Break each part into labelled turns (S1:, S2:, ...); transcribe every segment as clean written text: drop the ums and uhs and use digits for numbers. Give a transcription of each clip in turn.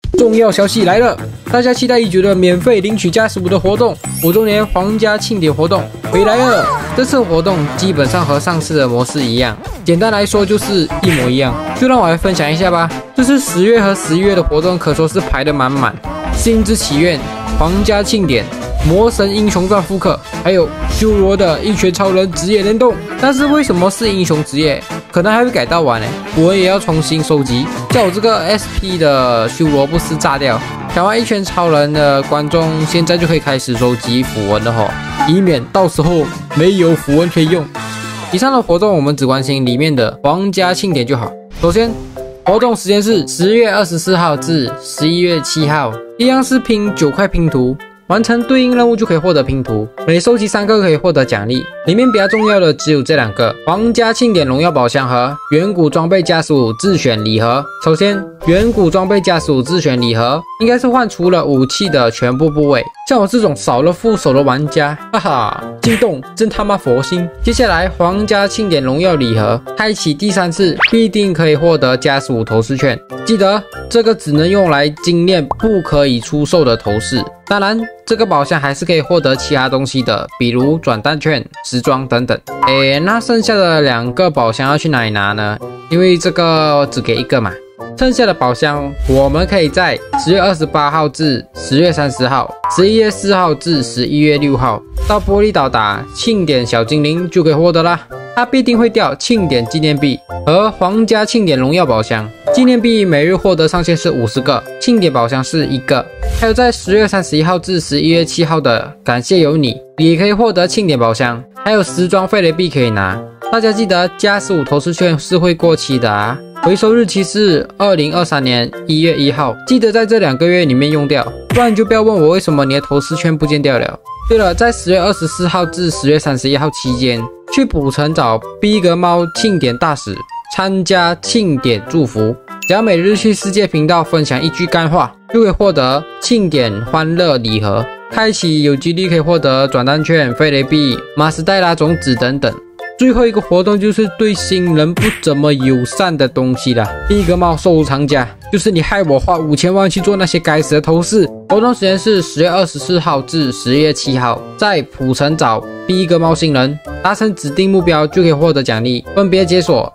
S1: 重要消息来了！大家期待已久的免费领取加15的活动，5周年皇家庆典活动回来了。这次活动基本上和上次的模式一样，简单来说就是一模一样。就让我来分享一下吧。这次10月和11月的活动可说是排得满满，星之祈愿、皇家庆典、魔神英雄传复刻，还有修罗的一拳超人职业联动。但是为什么是英雄职业？可能还会改到晚我也要重新收集，叫我这个 SP 的修罗不是炸掉。抢完一拳超人的观众现在就可以开始收集符文了以免到时候没有符文可以用。以上的活动我们只关心里面的皇家庆典就好。首先，活动时间是10月24号至11月7号，一样是拼9块拼图。完成对应任务就可以获得拼图，每收集3个可以获得奖励。里面比较重要的只有这2个：皇家庆典荣耀宝箱和远古装备加15自选礼盒。首先，远古装备加15自选礼盒应该是换除了武器的全部部位。像我这种少了副手的玩家，哈哈，激动，真他妈佛心！接下来，皇家庆典荣耀礼盒开启第3次，必定可以获得加15头饰券。记得这个只能用来精炼不可以出售的头饰。当然，这个宝箱还是可以获得其他东西的，比如转蛋券、时装等等。那剩下的2个宝箱要去哪里拿呢？因为这个只给1个嘛。剩下的宝箱我们可以在10月28号至10月30号、11月4号至11月6号到玻璃岛打庆典小精灵就可以获得啦。它必定会掉庆典纪念币和皇家庆典荣耀宝箱。纪念币每日获得上限是50个，庆典宝箱是1个。还有在10月31号至11月7号的感谢有你，也可以获得庆典宝箱，还有时装费雷币可以拿。大家记得加15头饰券是会过期的啊，回收日期是2023年1月1号，记得在这2个月里面用掉，不然就不要问我为什么你的头饰券不见掉了。对了，在10月24号至10月31号期间，去古城找逼格猫庆典大使参加庆典祝福，只要每日去世界频道分享1句干话，就可以获得庆典欢乐礼盒，开启有几率可以获得转蛋券、费雷币、马斯黛拉种子等等。最后一个活动就是对新人不怎么友善的东西啦，逼格猫收藏家，就是你害我花5000万去做那些该死的头饰。活动时间是10月24号至11月7号，在普城找逼格猫新人，达成指定目标就可以获得奖励，分别解锁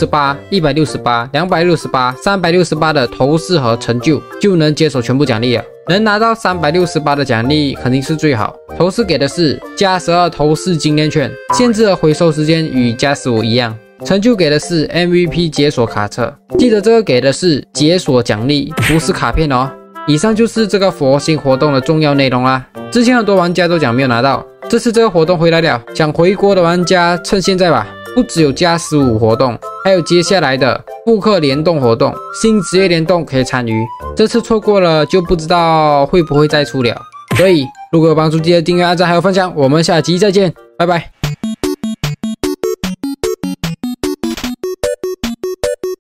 S1: 68、168、268、368的头饰和成就，就能解锁全部奖励了。能拿到368的奖励肯定是最好。头饰给的是加12头饰精炼券，限制的回收时间与加15一样。成就给的是 MVP 解锁卡册，记得这个给的是解锁奖励，不是卡片哦。以上就是这个佛心活动的重要内容啦。之前很多玩家都讲没有拿到，这次这个活动回来了，想回国的玩家趁现在吧。不只有加15活动，还有接下来的复刻联动活动、新职业联动可以参与。这次错过了就不知道会不会再出了。所以如果有帮助，记得订阅、按赞还有分享。我们下期再见，拜拜。